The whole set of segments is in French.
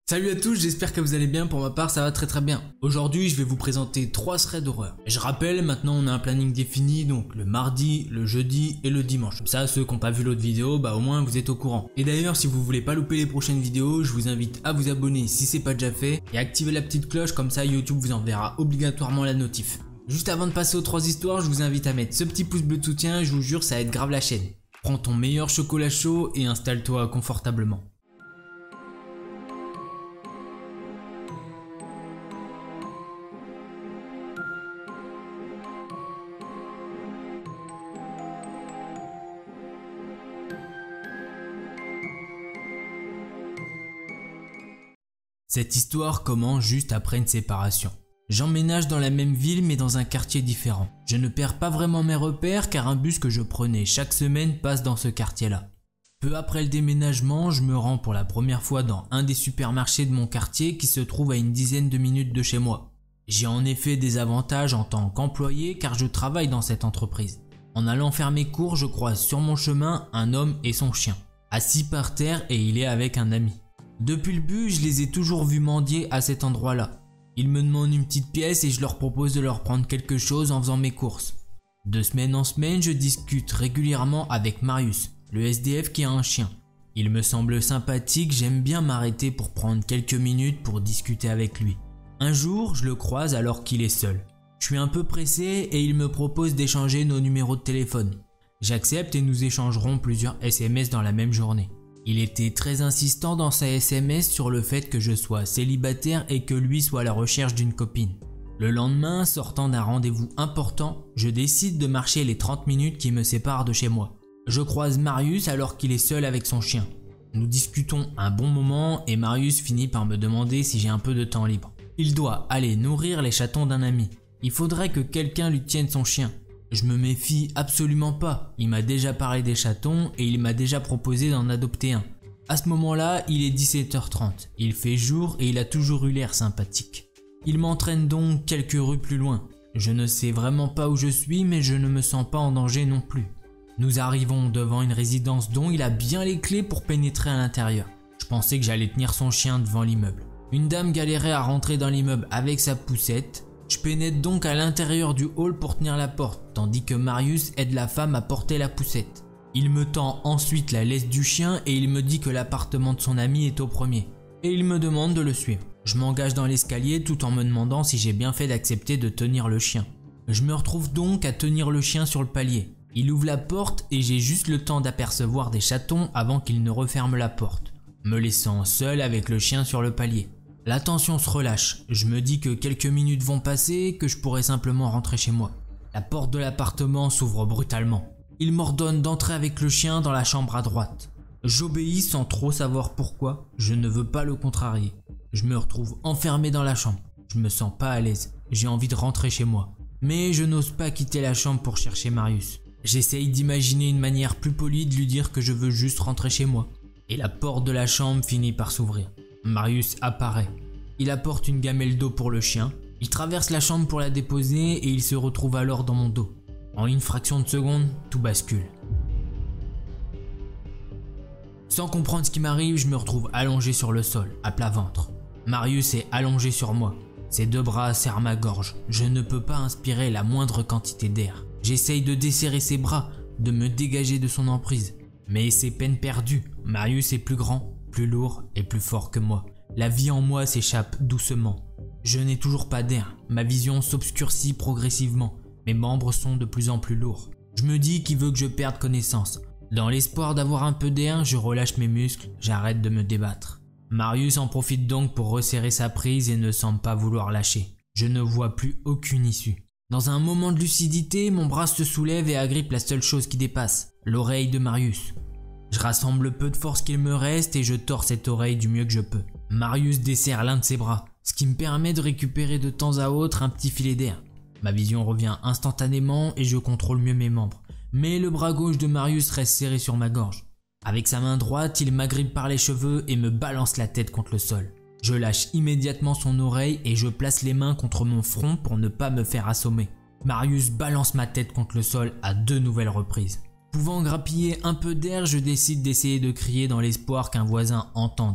Salut à tous, j'espère que vous allez bien. Pour ma part, ça va très bien. Aujourd'hui, je vais vous présenter 3 threads d'horreur. Je rappelle, maintenant on a un planning défini, donc le mardi, le jeudi et le dimanche. Comme ça, ceux qui n'ont pas vu l'autre vidéo, au moins vous êtes au courant. Et d'ailleurs, si vous voulez pas louper les prochaines vidéos, je vous invite à vous abonner si c'est pas déjà fait et activer la petite cloche, comme ça YouTube vous enverra obligatoirement la notif. Juste avant de passer aux 3 histoires, je vous invite à mettre ce petit pouce bleu de soutien, je vous jure ça aide grave la chaîne. Prends ton meilleur chocolat chaud et installe-toi confortablement. Cette histoire commence juste après une séparation. J'emménage dans la même ville mais dans un quartier différent. Je ne perds pas vraiment mes repères car un bus que je prenais chaque semaine passe dans ce quartier-là. Peu après le déménagement, je me rends pour la première fois dans un des supermarchés de mon quartier qui se trouve à une dizaine de minutes de chez moi. J'ai en effet des avantages en tant qu'employé car je travaille dans cette entreprise. En allant faire mes cours, je croise sur mon chemin un homme et son chien, assis par terre et il est avec un ami. Depuis le bus, je les ai toujours vus mendier à cet endroit-là. Ils me demandent une petite pièce et je leur propose de leur prendre quelque chose en faisant mes courses. De semaine en semaine, je discute régulièrement avec Marius, le SDF qui a un chien. Il me semble sympathique, j'aime bien m'arrêter pour prendre quelques minutes pour discuter avec lui. Un jour, je le croise alors qu'il est seul. Je suis un peu pressé et il me propose d'échanger nos numéros de téléphone. J'accepte et nous échangerons plusieurs SMS dans la même journée. Il était très insistant dans sa SMS sur le fait que je sois célibataire et que lui soit à la recherche d'une copine. Le lendemain, sortant d'un rendez-vous important, je décide de marcher les 30 minutes qui me séparent de chez moi. Je croise Marius alors qu'il est seul avec son chien. Nous discutons un bon moment et Marius finit par me demander si j'ai un peu de temps libre. Il doit aller nourrir les chatons d'un ami. Il faudrait que quelqu'un lui tienne son chien. Je me méfie absolument pas, il m'a déjà parlé des chatons et il m'a déjà proposé d'en adopter un. À ce moment-là, il est 17h30, il fait jour et il a toujours eu l'air sympathique. Il m'entraîne donc quelques rues plus loin. Je ne sais vraiment pas où je suis mais je ne me sens pas en danger non plus. Nous arrivons devant une résidence dont il a bien les clés pour pénétrer à l'intérieur. Je pensais que j'allais tenir son chien devant l'immeuble. Une dame galérait à rentrer dans l'immeuble avec sa poussette. Je pénètre donc à l'intérieur du hall pour tenir la porte, tandis que Marius aide la femme à porter la poussette. Il me tend ensuite la laisse du chien et il me dit que l'appartement de son ami est au premier. Et il me demande de le suivre. Je m'engage dans l'escalier tout en me demandant si j'ai bien fait d'accepter de tenir le chien. Je me retrouve donc à tenir le chien sur le palier. Il ouvre la porte et j'ai juste le temps d'apercevoir des chatons avant qu'il ne referme la porte, me laissant seul avec le chien sur le palier. La tension se relâche, je me dis que quelques minutes vont passer, que je pourrais simplement rentrer chez moi. La porte de l'appartement s'ouvre brutalement. Il m'ordonne d'entrer avec le chien dans la chambre à droite. J'obéis sans trop savoir pourquoi, je ne veux pas le contrarier. Je me retrouve enfermé dans la chambre, je me sens pas à l'aise, j'ai envie de rentrer chez moi. Mais je n'ose pas quitter la chambre pour chercher Marius. J'essaye d'imaginer une manière plus polie de lui dire que je veux juste rentrer chez moi. Et la porte de la chambre finit par s'ouvrir. Marius apparaît. Il apporte une gamelle d'eau pour le chien. Il traverse la chambre pour la déposer et il se retrouve alors dans mon dos. En une fraction de seconde, tout bascule. Sans comprendre ce qui m'arrive, je me retrouve allongé sur le sol, à plat ventre. Marius est allongé sur moi. Ses 2 bras serrent ma gorge. Je ne peux pas inspirer la moindre quantité d'air. J'essaye de desserrer ses bras, de me dégager de son emprise. Mais c'est peine perdue. Marius est plus grand, plus lourd et plus fort que moi. La vie en moi s'échappe doucement. Je n'ai toujours pas d'air. Ma vision s'obscurcit progressivement. Mes membres sont de plus en plus lourds. Je me dis qu'il veut que je perde connaissance. Dans l'espoir d'avoir un peu d'air, je relâche mes muscles, j'arrête de me débattre. Marius en profite donc pour resserrer sa prise et ne semble pas vouloir lâcher. Je ne vois plus aucune issue. Dans un moment de lucidité, mon bras se soulève et agrippe la seule chose qui dépasse, l'oreille de Marius. Je rassemble le peu de force qu'il me reste et je tords cette oreille du mieux que je peux. Marius desserre l'un de ses bras, ce qui me permet de récupérer de temps à autre un petit filet d'air. Ma vision revient instantanément et je contrôle mieux mes membres. Mais le bras gauche de Marius reste serré sur ma gorge. Avec sa main droite, il m'agrippe par les cheveux et me balance la tête contre le sol. Je lâche immédiatement son oreille et je place les mains contre mon front pour ne pas me faire assommer. Marius balance ma tête contre le sol à 2 nouvelles reprises. Pouvant grappiller un peu d'air, je décide d'essayer de crier dans l'espoir qu'un voisin entende.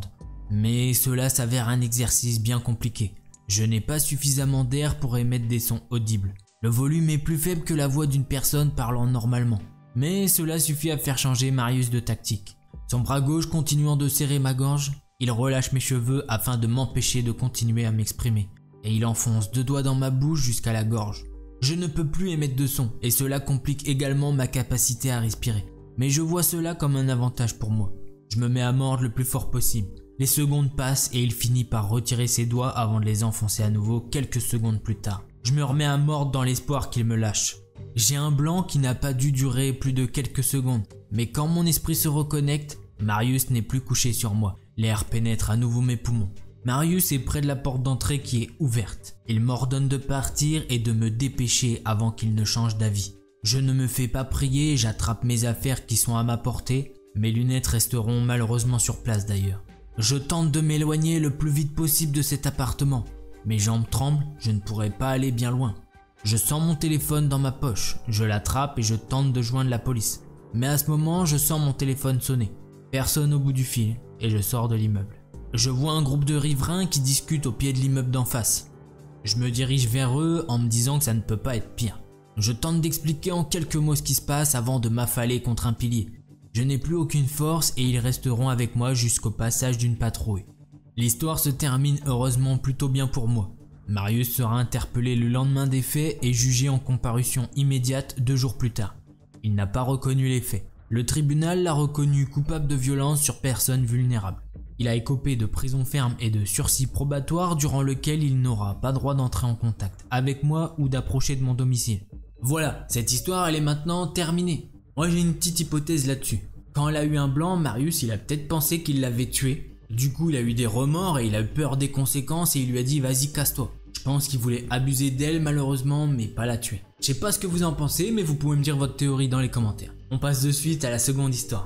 Mais cela s'avère un exercice bien compliqué. Je n'ai pas suffisamment d'air pour émettre des sons audibles. Le volume est plus faible que la voix d'une personne parlant normalement. Mais cela suffit à faire changer Marius de tactique. Son bras gauche continuant de serrer ma gorge, il relâche mes cheveux afin de m'empêcher de continuer à m'exprimer. Et il enfonce 2 doigts dans ma bouche jusqu'à la gorge. Je ne peux plus émettre de son et cela complique également ma capacité à respirer. Mais je vois cela comme un avantage pour moi. Je me mets à mordre le plus fort possible. Les secondes passent et il finit par retirer ses doigts avant de les enfoncer à nouveau quelques secondes plus tard. Je me remets à mordre dans l'espoir qu'il me lâche. J'ai un blanc qui n'a pas dû durer plus de quelques secondes. Mais quand mon esprit se reconnecte, Marius n'est plus couché sur moi. L'air pénètre à nouveau mes poumons. Marius est près de la porte d'entrée qui est ouverte. Il m'ordonne de partir et de me dépêcher avant qu'il ne change d'avis. Je ne me fais pas prier, j'attrape mes affaires qui sont à ma portée. Mes lunettes resteront malheureusement sur place d'ailleurs. Je tente de m'éloigner le plus vite possible de cet appartement. Mes jambes tremblent, je ne pourrai pas aller bien loin. Je sens mon téléphone dans ma poche, je l'attrape et je tente de joindre la police. Mais à ce moment, je sens mon téléphone sonner. Personne au bout du fil et je sors de l'immeuble. Je vois un groupe de riverains qui discutent au pied de l'immeuble d'en face. Je me dirige vers eux en me disant que ça ne peut pas être pire. Je tente d'expliquer en quelques mots ce qui se passe avant de m'affaler contre un pilier. Je n'ai plus aucune force et ils resteront avec moi jusqu'au passage d'une patrouille. L'histoire se termine heureusement plutôt bien pour moi. Marius sera interpellé le lendemain des faits et jugé en comparution immédiate 2 jours plus tard. Il n'a pas reconnu les faits. Le tribunal l'a reconnu coupable de violence sur personne vulnérable. Il a écopé de prison ferme et de sursis probatoire durant lequel il n'aura pas droit d'entrer en contact avec moi ou d'approcher de mon domicile. Voilà, cette histoire elle est maintenant terminée. Moi j'ai une petite hypothèse là-dessus. Quand elle a eu un blanc, Marius il a peut-être pensé qu'il l'avait tué. Du coup il a eu des remords et il a eu peur des conséquences et il lui a dit vas-y casse-toi. Je pense qu'il voulait abuser d'elle malheureusement mais pas la tuer. Je sais pas ce que vous en pensez mais vous pouvez me dire votre théorie dans les commentaires. On passe de suite à la seconde histoire.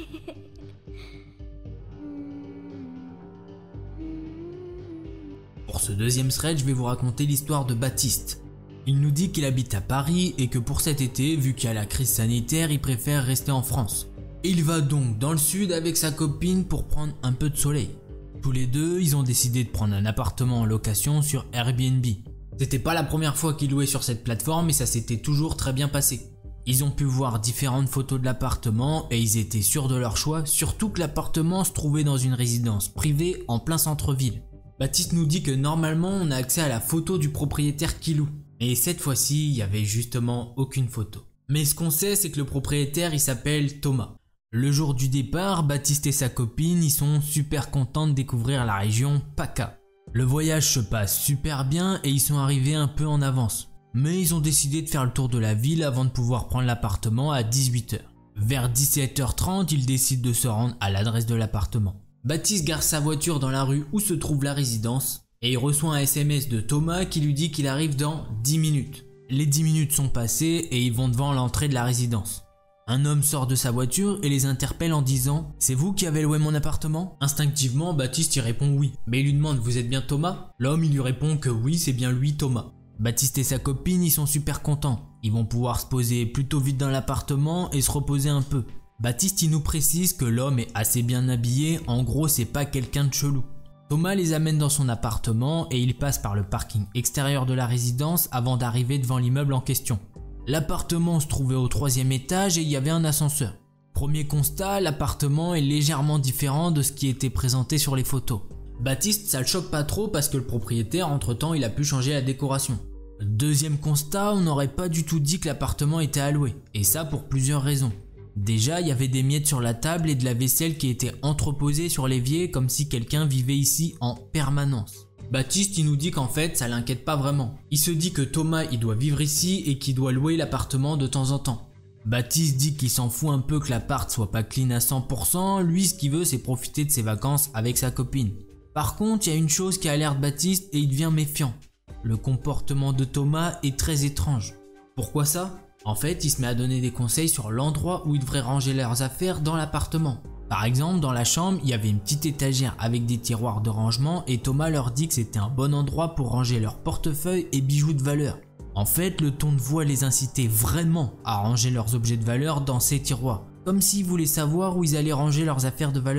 Pour ce deuxième thread, je vais vous raconter l'histoire de Baptiste. Il nous dit qu'il habite à Paris et que pour cet été, vu qu'il y a la crise sanitaire, il préfère rester en France. Il va donc dans le sud avec sa copine pour prendre un peu de soleil. Tous les deux, ils ont décidé de prendre un appartement en location sur Airbnb. C'était pas la première fois qu'ils louaient sur cette plateforme et ça s'était toujours très bien passé. Ils ont pu voir différentes photos de l'appartement et ils étaient sûrs de leur choix, surtout que l'appartement se trouvait dans une résidence privée en plein centre-ville. Baptiste nous dit que normalement on a accès à la photo du propriétaire qui loue. Et cette fois-ci, il n'y avait justement aucune photo. Mais ce qu'on sait, c'est que le propriétaire, il s'appelle Thomas. Le jour du départ, Baptiste et sa copine, ils sont super contents de découvrir la région PACA. Le voyage se passe super bien et ils sont arrivés un peu en avance. Mais ils ont décidé de faire le tour de la ville avant de pouvoir prendre l'appartement à 18 h. Vers 17 h 30, ils décident de se rendre à l'adresse de l'appartement. Baptiste gare sa voiture dans la rue où se trouve la résidence et il reçoit un SMS de Thomas qui lui dit qu'il arrive dans 10 minutes. Les 10 minutes sont passées et ils vont devant l'entrée de la résidence. Un homme sort de sa voiture et les interpelle en disant « C'est vous qui avez loué mon appartement ?» Instinctivement, Baptiste y répond oui. Mais il lui demande « Vous êtes bien Thomas ?» L'homme il lui répond que oui, c'est bien lui Thomas. Baptiste et sa copine ils sont super contents. Ils vont pouvoir se poser plutôt vite dans l'appartement et se reposer un peu. Baptiste il nous précise que l'homme est assez bien habillé, en gros c'est pas quelqu'un de chelou. Thomas les amène dans son appartement et il passe par le parking extérieur de la résidence avant d'arriver devant l'immeuble en question. L'appartement se trouvait au 3e étage et il y avait un ascenseur. Premier constat, l'appartement est légèrement différent de ce qui était présenté sur les photos. Baptiste ça le choque pas trop parce que le propriétaire entre temps il a pu changer la décoration. Deuxième constat, on n'aurait pas du tout dit que l'appartement était à louer, et ça pour plusieurs raisons. Déjà, il y avait des miettes sur la table et de la vaisselle qui était entreposée sur l'évier comme si quelqu'un vivait ici en permanence. Baptiste il nous dit qu'en fait ça l'inquiète pas vraiment. Il se dit que Thomas il doit vivre ici et qu'il doit louer l'appartement de temps en temps. Baptiste dit qu'il s'en fout un peu que l'appart soit pas clean à 100%, lui ce qu'il veut c'est profiter de ses vacances avec sa copine. Par contre, il y a une chose qui alerte Baptiste et il devient méfiant. Le comportement de Thomas est très étrange. Pourquoi ça ? En fait, il se met à donner des conseils sur l'endroit où ils devraient ranger leurs affaires dans l'appartement. Par exemple, dans la chambre, il y avait une petite étagère avec des tiroirs de rangement et Thomas leur dit que c'était un bon endroit pour ranger leurs portefeuilles et bijoux de valeur. En fait, le ton de voix les incitait vraiment à ranger leurs objets de valeur dans ces tiroirs, comme s'ils voulaient savoir où ils allaient ranger leurs affaires de valeur.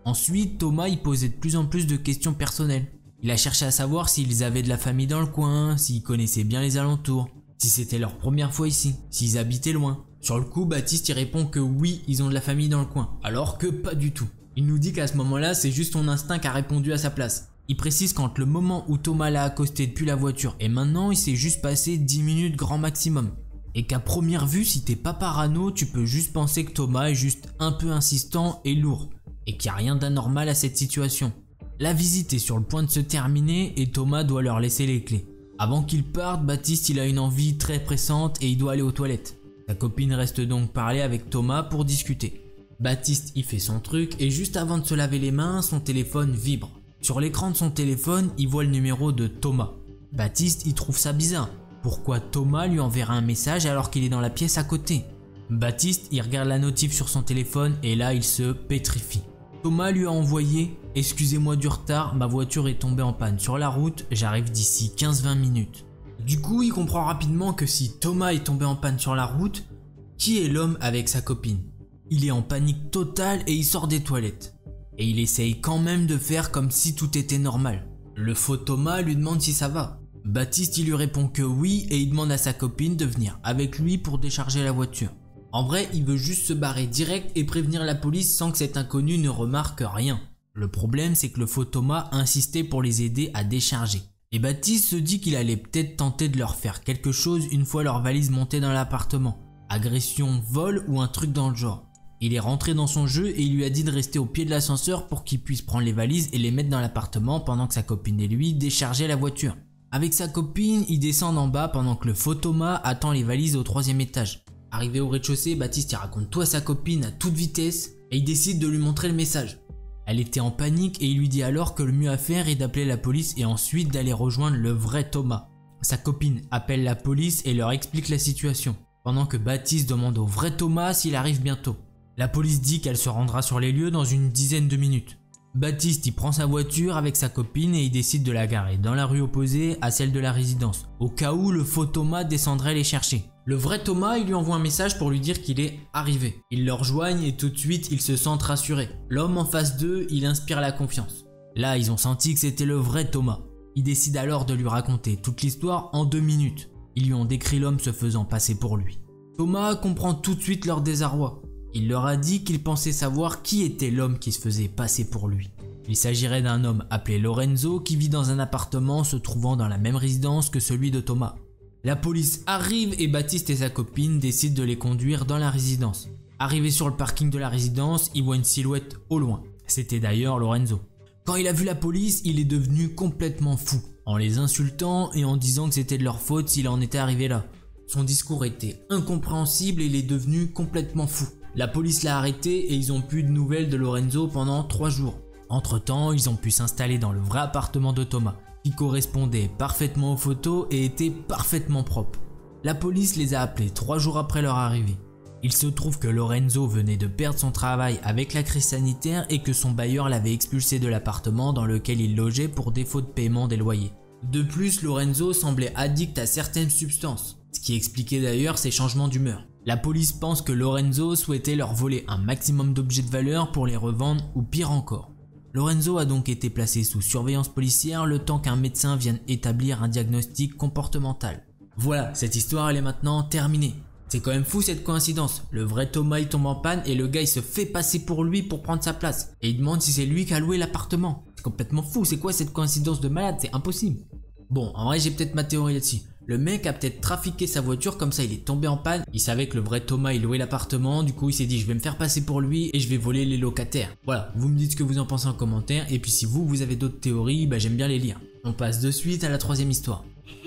Ensuite, Thomas y posait de plus en plus de questions personnelles. Il a cherché à savoir s'ils avaient de la famille dans le coin, s'ils connaissaient bien les alentours, si c'était leur première fois ici, s'ils habitaient loin. Sur le coup, Baptiste y répond que oui, ils ont de la famille dans le coin, alors que pas du tout. Il nous dit qu'à ce moment-là, c'est juste son instinct qui a répondu à sa place. Il précise qu'entre le moment où Thomas l'a accosté depuis la voiture et maintenant, il s'est juste passé 10 minutes grand maximum. Et qu'à première vue, si t'es pas parano, tu peux juste penser que Thomas est juste un peu insistant et lourd, et qu'il n'y a rien d'anormal à cette situation. La visite est sur le point de se terminer et Thomas doit leur laisser les clés. Avant qu'il parte, Baptiste il a une envie très pressante et il doit aller aux toilettes. Sa copine reste donc parler avec Thomas pour discuter. Baptiste il fait son truc et juste avant de se laver les mains, son téléphone vibre. Sur l'écran de son téléphone, il voit le numéro de Thomas. Baptiste il trouve ça bizarre. Pourquoi Thomas lui enverra un message alors qu'il est dans la pièce à côté? Baptiste il regarde la notif sur son téléphone et là il se pétrifie. Thomas lui a envoyé « Excusez-moi du retard, ma voiture est tombée en panne sur la route, j'arrive d'ici 15-20 minutes ». Du coup, il comprend rapidement que si Thomas est tombé en panne sur la route, qui est l'homme avec sa copine? Il est en panique totale et il sort des toilettes. Et il essaye quand même de faire comme si tout était normal. Le faux Thomas lui demande si ça va. Baptiste il lui répond que oui et il demande à sa copine de venir avec lui pour décharger la voiture. En vrai, il veut juste se barrer direct et prévenir la police sans que cet inconnu ne remarque rien. Le problème, c'est que le faux Thomas insistait pour les aider à décharger. Et Baptiste se dit qu'il allait peut-être tenter de leur faire quelque chose une fois leur valise montée dans l'appartement. Agression, vol ou un truc dans le genre. Il est rentré dans son jeu et il lui a dit de rester au pied de l'ascenseur pour qu'il puisse prendre les valises et les mettre dans l'appartement pendant que sa copine et lui déchargeaient la voiture. Avec sa copine, ils descendent en bas pendant que le faux Thomas attend les valises au 3e étage. Arrivé au rez-de-chaussée, Baptiste il raconte tout à sa copine à toute vitesse et il décide de lui montrer le message. Elle était en panique et il lui dit alors que le mieux à faire est d'appeler la police et ensuite d'aller rejoindre le vrai Thomas. Sa copine appelle la police et leur explique la situation, pendant que Baptiste demande au vrai Thomas s'il arrive bientôt. La police dit qu'elle se rendra sur les lieux dans une dizaine de minutes. Baptiste y prend sa voiture avec sa copine et il décide de la garer dans la rue opposée à celle de la résidence, au cas où le faux Thomas descendrait les chercher. Le vrai Thomas, il lui envoie un message pour lui dire qu'il est arrivé. Ils le rejoignent et tout de suite, ils se sentent rassurés. L'homme en face d'eux, il inspire la confiance. Là, ils ont senti que c'était le vrai Thomas. Ils décident alors de lui raconter toute l'histoire en 2 minutes. Ils lui ont décrit l'homme se faisant passer pour lui. Thomas comprend tout de suite leur désarroi. Il leur a dit qu'il pensait savoir qui était l'homme qui se faisait passer pour lui. Il s'agirait d'un homme appelé Lorenzo qui vit dans un appartement se trouvant dans la même résidence que celui de Thomas. La police arrive et Baptiste et sa copine décident de les conduire dans la résidence. Arrivé sur le parking de la résidence, il voit une silhouette au loin. C'était d'ailleurs Lorenzo. Quand il a vu la police, il est devenu complètement fou, en les insultant et en disant que c'était de leur faute s'il en était arrivé là. Son discours était incompréhensible et il est devenu complètement fou. La police l'a arrêté et ils ont plus de nouvelles de Lorenzo pendant 3 jours. Entre-temps, ils ont pu s'installer dans le vrai appartement de Thomas, qui correspondait parfaitement aux photos et était parfaitement propre. La police les a appelés 3 jours après leur arrivée. Il se trouve que Lorenzo venait de perdre son travail avec la crise sanitaire et que son bailleur l'avait expulsé de l'appartement dans lequel il logeait pour défaut de paiement des loyers. De plus, Lorenzo semblait addict à certaines substances, ce qui expliquait d'ailleurs ses changements d'humeur. La police pense que Lorenzo souhaitait leur voler un maximum d'objets de valeur pour les revendre ou pire encore. Lorenzo a donc été placé sous surveillance policière le temps qu'un médecin vienne établir un diagnostic comportemental. Voilà, cette histoire elle est maintenant terminée. C'est quand même fou cette coïncidence. Le vrai Thomas il tombe en panne et le gars il se fait passer pour lui pour prendre sa place. Et il demande si c'est lui qui a loué l'appartement. C'est complètement fou, c'est quoi cette coïncidence de malade? C'est impossible. Bon, en vrai j'ai peut-être ma théorie là-dessus. Le mec a peut-être trafiqué sa voiture, comme ça il est tombé en panne. Il savait que le vrai Thomas il louait l'appartement, du coup il s'est dit je vais me faire passer pour lui et je vais voler les locataires. Voilà, vous me dites ce que vous en pensez en commentaire et puis si vous avez d'autres théories, bah j'aime bien les lire. On passe de suite à la 3e histoire.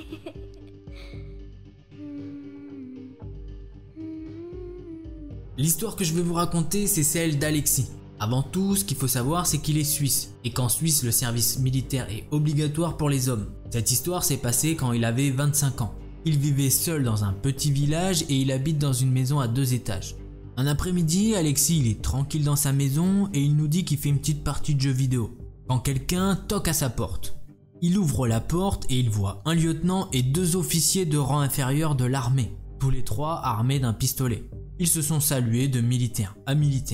L'histoire que je vais vous raconter c'est celle d'Alexis. Avant tout, ce qu'il faut savoir, c'est qu'il est suisse, et qu'en Suisse, le service militaire est obligatoire pour les hommes. Cette histoire s'est passée quand il avait 25 ans. Il vivait seul dans un petit village et il habite dans une maison à 2 étages. Un après-midi, Alexis il est tranquille dans sa maison et il nous dit qu'il fait une petite partie de jeux vidéo. Quand quelqu'un toque à sa porte. Il ouvre la porte et il voit un lieutenant et 2 officiers de rang inférieur de l'armée, tous les 3 armés d'un pistolet. Ils se sont salués de militaire à militaire.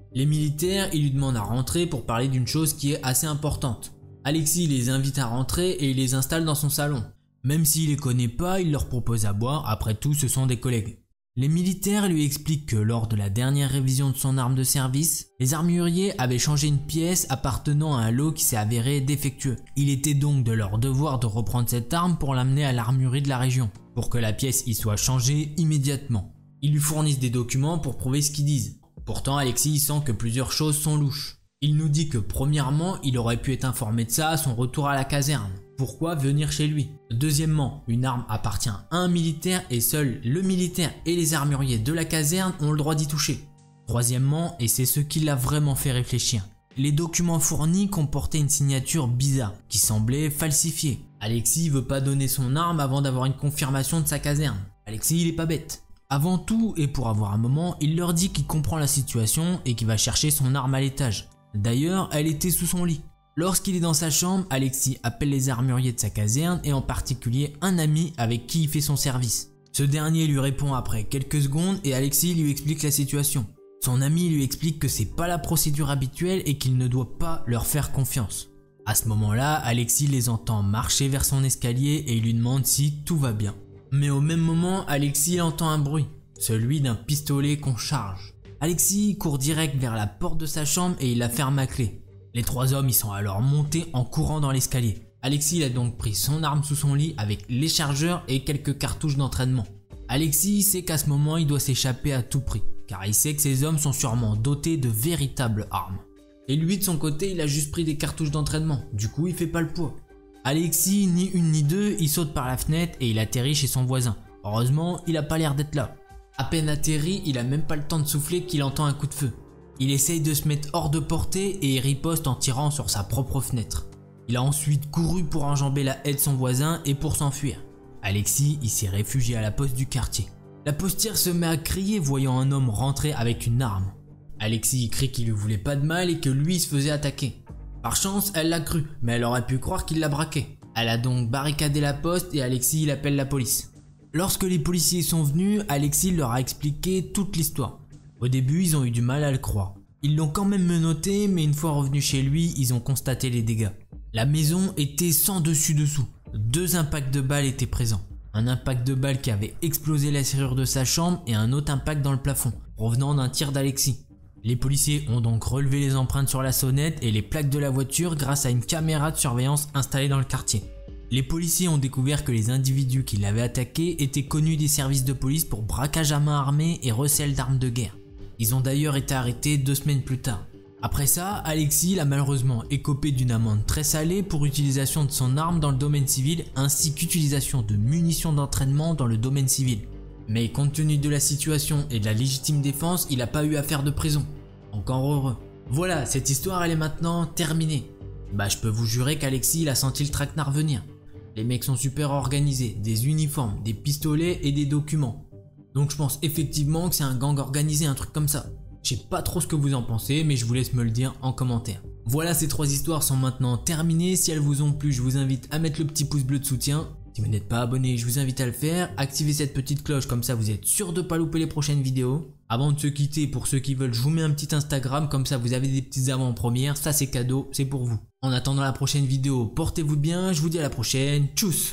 Les militaires, ils lui demandent à rentrer pour parler d'une chose qui est assez importante. Alexis les invite à rentrer et il les installe dans son salon. Même s'il les connaît pas, il leur propose à boire, après tout ce sont des collègues. Les militaires lui expliquent que lors de la dernière révision de son arme de service, les armuriers avaient changé une pièce appartenant à un lot qui s'est avéré défectueux. Il était donc de leur devoir de reprendre cette arme pour l'amener à l'armurerie de la région, pour que la pièce y soit changée immédiatement. Ils lui fournissent des documents pour prouver ce qu'ils disent. Pourtant, Alexis sent que plusieurs choses sont louches. Il nous dit que premièrement, il aurait pu être informé de ça à son retour à la caserne. Pourquoi venir chez lui? Deuxièmement, une arme appartient à un militaire et seul le militaire et les armuriers de la caserne ont le droit d'y toucher. Troisièmement, et c'est ce qui l'a vraiment fait réfléchir, les documents fournis comportaient une signature bizarre qui semblait falsifiée. Alexis veut pas donner son arme avant d'avoir une confirmation de sa caserne. Alexis il est pas bête. Avant tout et pour avoir un moment, il leur dit qu'il comprend la situation et qu'il va chercher son arme à l'étage. D'ailleurs, elle était sous son lit. Lorsqu'il est dans sa chambre, Alexis appelle les armuriers de sa caserne et en particulier un ami avec qui il fait son service. Ce dernier lui répond après quelques secondes et Alexis lui explique la situation. Son ami lui explique que c'est pas la procédure habituelle et qu'il ne doit pas leur faire confiance. À ce moment-là, Alexis les entend marcher vers son escalier et il lui demande si tout va bien. Mais au même moment, Alexis entend un bruit, celui d'un pistolet qu'on charge. Alexis court direct vers la porte de sa chambre et il la ferme à clé. Les trois hommes y sont alors montés en courant dans l'escalier. Alexis a donc pris son arme sous son lit avec les chargeurs et quelques cartouches d'entraînement. Alexis sait qu'à ce moment il doit s'échapper à tout prix, car il sait que ces hommes sont sûrement dotés de véritables armes. Et lui de son côté il a juste pris des cartouches d'entraînement, du coup il fait pas le poids. Alexis, ni une ni deux, il saute par la fenêtre et il atterrit chez son voisin. Heureusement, il a pas l'air d'être là. À peine atterri, il a même pas le temps de souffler qu'il entend un coup de feu. Il essaye de se mettre hors de portée et il riposte en tirant sur sa propre fenêtre. Il a ensuite couru pour enjamber la haie de son voisin et pour s'enfuir. Alexis, il s'est réfugié à la poste du quartier. La postière se met à crier voyant un homme rentrer avec une arme. Alexis crie qu'il lui voulait pas de mal et que lui il se faisait attaquer. Par chance, elle l'a cru, mais elle aurait pu croire qu'il la braquait. Elle a donc barricadé la poste et Alexis il appelle la police. Lorsque les policiers sont venus, Alexis leur a expliqué toute l'histoire. Au début, ils ont eu du mal à le croire. Ils l'ont quand même menotté, mais une fois revenu chez lui, ils ont constaté les dégâts. La maison était sans dessus-dessous. 2 impacts de balles étaient présents. Un impact de balle qui avait explosé la serrure de sa chambre et un autre impact dans le plafond, provenant d'un tir d'Alexis. Les policiers ont donc relevé les empreintes sur la sonnette et les plaques de la voiture grâce à une caméra de surveillance installée dans le quartier. Les policiers ont découvert que les individus qui l'avaient attaqué étaient connus des services de police pour braquage à main armée et recel d'armes de guerre. Ils ont d'ailleurs été arrêtés 2 semaines plus tard. Après ça, Alexis a malheureusement écopé d'une amende très salée pour utilisation de son arme dans le domaine civil ainsi qu'utilisation de munitions d'entraînement dans le domaine civil. Mais compte tenu de la situation et de la légitime défense, il n'a pas eu à faire de prison. Encore heureux. Voilà, cette histoire elle est maintenant terminée. Je peux vous jurer qu'Alexis il a senti le traquenard venir. Les mecs sont super organisés, des uniformes, des pistolets et des documents. Donc je pense effectivement que c'est un gang organisé, un truc comme ça. Je sais pas trop ce que vous en pensez, mais je vous laisse me le dire en commentaire. Voilà, ces 3 histoires sont maintenant terminées. Si elles vous ont plu, je vous invite à mettre le petit pouce bleu de soutien. Si vous n'êtes pas abonné, je vous invite à le faire. Activez cette petite cloche, comme ça vous êtes sûr de pas louper les prochaines vidéos. Avant de se quitter, pour ceux qui veulent, je vous mets un petit Instagram, comme ça vous avez des petites avant-premières. Ça c'est cadeau, c'est pour vous. En attendant la prochaine vidéo, portez-vous bien, je vous dis à la prochaine. Tchuss!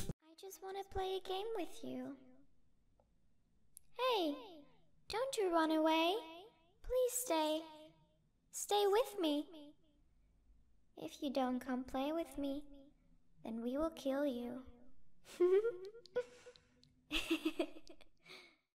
Hey, don't you run away. Please stay. Stay with me. If you don't come play with me, then we will kill you.